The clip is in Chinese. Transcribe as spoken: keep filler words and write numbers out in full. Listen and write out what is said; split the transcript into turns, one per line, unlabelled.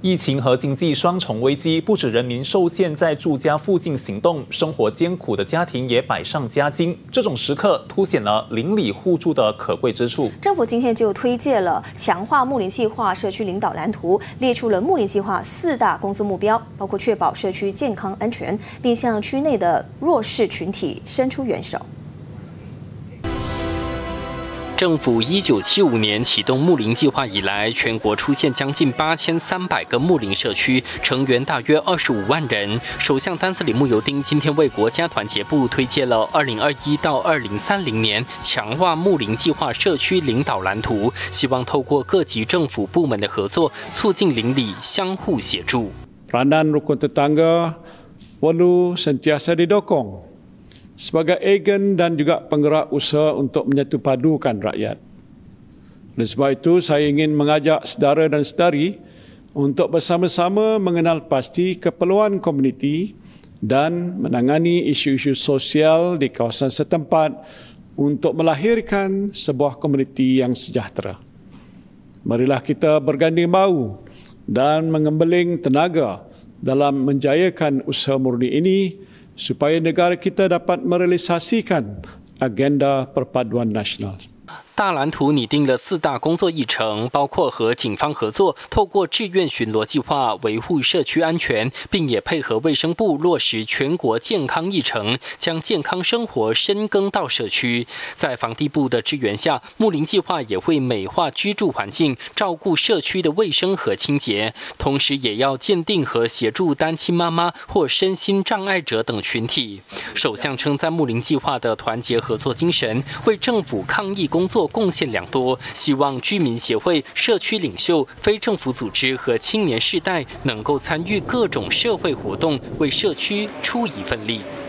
疫情和经济双重危机，不止人民受限在住家附近行动，生活艰苦的家庭也百上加斤。这种时刻凸显了邻里互助的可贵之处。
政府今天就推介了强化睦邻计划社区领导蓝图，列出了睦邻计划四大工作目标，包括确保社区健康安全，并向区内的弱势群体伸出援手。
政府一九七五年启动睦邻计划以来，全国出现将近八千三百个睦邻社区，成员大约二十五万人。首相丹斯里慕尤丁今天为国家团结部推介了二零二一到二零三零年强化睦邻计划社区领导蓝图，希望透过各级政府部门的合作，促进邻里相互协助。
Peranan rukun tetangga perlu sentiasa didokong sebagai agen dan juga penggerak usaha untuk menyatupadukan rakyat. Oleh sebab itu, saya ingin mengajak saudara dan saudari untuk bersama-sama mengenal pasti keperluan komuniti dan menangani isu-isu sosial di kawasan setempat untuk melahirkan sebuah komuniti yang sejahtera. Marilah kita berganding bahu dan mengembeling tenaga dalam menjayakan usaha murni ini supaya negara kita dapat merealisasikan agenda perpaduan nasional.
大蓝图拟定了四大工作议程，包括和警方合作，透过志愿巡逻计划维护社区安全，并也配合卫生部落实全国健康议程，将健康生活深耕到社区。在防地部的支援下，睦邻计划也会美化居住环境，照顾社区的卫生和清洁，同时也要鉴定和协助单亲妈妈或身心障碍者等群体。首相称赞睦邻计划的团结合作精神，为政府抗疫工作 贡献良多，希望居民协会、社区领袖、非政府组织和青年世代能够参与各种社会活动，为社区出一份力。